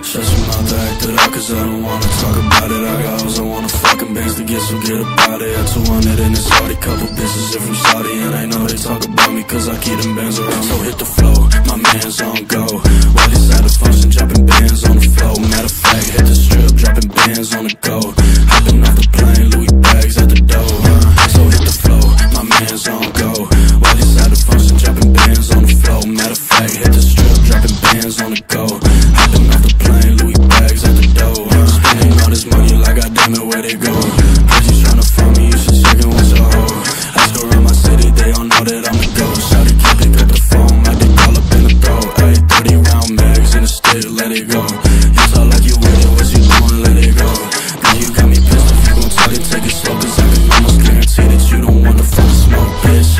Shut your mouth, act it out, cause I don't wanna talk about it. I got hoes, I wanna fucking bands to get, so get about it. At 200 in this Audi, couple bitches in from Saudi, and I know they talk about me cause I keep them bands around. So hit the flow, my man's on go, while he's at the function, dropping bands on the flow. Matter of fact, hit the strip, dropping bands on the go. Hopping off the plane, Louis bags at the door. So hit the flow, my man's on go, while he's at the function, dropping bands on the flow. Matter of fact, hit the strip, dropping bands on the go. Hopping off the plane, Louis bags at the door. Spending all this money like I damn it, where they go? Bitches tryna fuck me, you should check it with your hoe. Ask around my city, they all know that I'm the ghost. Shawty can't pick up the phone, I dig all up in the throat. Ayy, 30 round mags in the stick, let it go. You talk like you with it, what you doing, let it go. Now you got me pissed, if you gon' try to take it slow, cause I can almost guarantee that you don't wanna fuck smoke, bitch.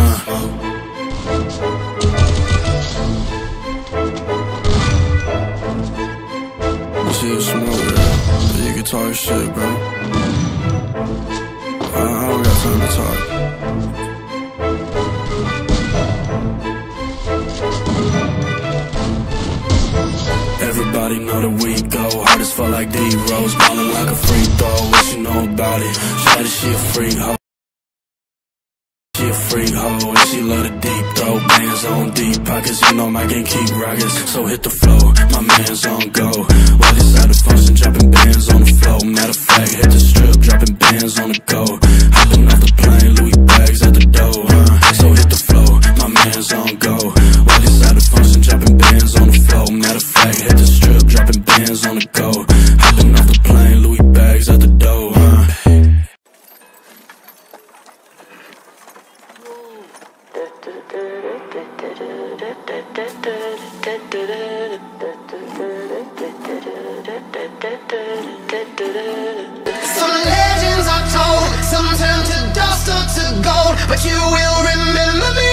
See you smoke, yeah. You can talk shit, bro. I don't got time to talk. Everybody know that we go hard as fuck like D-Rose, ballin' like a free throw. What you know about it? Shawty, she a freak hoe. She a freak hoe, and she love the deep throw. Bands on deep pockets, you know my game keep rockets. So hit the flow, my man's on go, while he's at the function, dropping bands on the flow. Matter of fact, hit the strip, dropping bands on the go. Hopping off the plane, Louis bags at the door. So hit the flow, my man's on go, while he's at the function, dropping bands on the flow. Matter of fact, hit the strip, dropping bands on the go. Hopping off the plane, Louis bags at the door. Some legends are told, some turn to dust or to gold, but you will remember me.